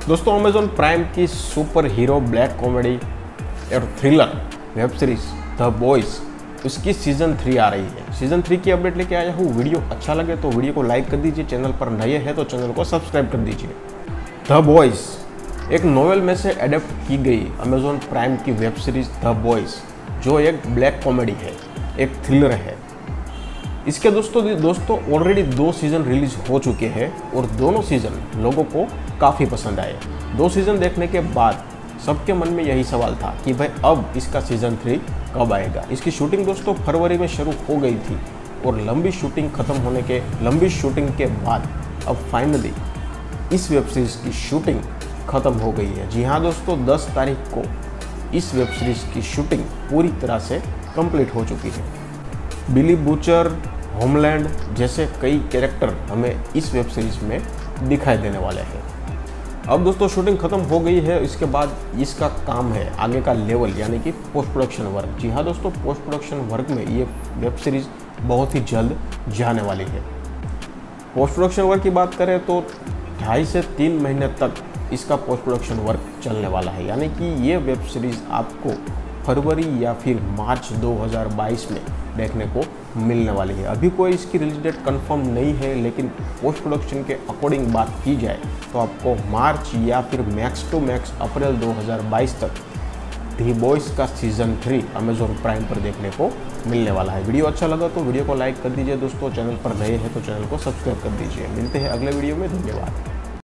दोस्तों Amazon Prime की super hero black comedy और thriller web series The Boys उसकी सीजन 3 आ रही है। सीजन 3 की अपडेट लेके आया हूँ। वीडियो अच्छा लगे तो वीडियो को लाइक कर दीजिए, चैनल पर नए हैं तो चैनल को सब्सक्राइब कर दीजिए। द बॉयज एक नोवेल में से एडेप्ट की गई अमेजॉन प्राइम की वेब सीरीज द बॉयज, जो एक ब्लैक कॉमेडी है, एक थ्रिलर है। इसके दोस्तों ऑलरेडी 2 सीज़न रिलीज हो चुके हैं और दोनों सीज़न लोगों को काफ़ी पसंद आए। 2 सीज़न देखने के बाद सबके मन में यही सवाल था कि भाई अब इसका सीज़न 3 कब आएगा। इसकी शूटिंग दोस्तों फरवरी में शुरू हो गई थी और लंबी शूटिंग के बाद अब फाइनली इस वेब सीरीज़ की शूटिंग ख़त्म हो गई है। जी हाँ दोस्तों, 10 तारीख को इस वेब सीरीज़ की शूटिंग पूरी तरह से कंप्लीट हो चुकी है। बिली बूचर, होमलैंड जैसे कई कैरेक्टर हमें इस वेब सीरीज़ में दिखाई देने वाले हैं। अब दोस्तों शूटिंग ख़त्म हो गई है, इसके बाद इसका काम है आगे का लेवल यानी कि पोस्ट प्रोडक्शन वर्क। जी हाँ दोस्तों, पोस्ट प्रोडक्शन वर्क में ये वेब सीरीज़ बहुत ही जल्द जाने वाली है। पोस्ट प्रोडक्शन वर्क की बात करें तो 2.5 से 3 महीने तक इसका पोस्ट प्रोडक्शन वर्क चलने वाला है, यानी कि ये वेब सीरीज़ आपको फरवरी या फिर मार्च 2022 में देखने को मिलने वाली है। अभी कोई इसकी रिलीज डेट कंफर्म नहीं है, लेकिन पोस्ट प्रोडक्शन के अकॉर्डिंग बात की जाए तो आपको मार्च या फिर मैक्स टू मैक्स अप्रैल 2022 तक दी बॉयज़ का सीज़न 3 अमेजॉन प्राइम पर देखने को मिलने वाला है। वीडियो अच्छा लगा तो वीडियो को लाइक कर दीजिए दोस्तों, चैनल पर नए हैं तो चैनल को सब्सक्राइब कर दीजिए। मिलते हैं अगले वीडियो में, धन्यवाद।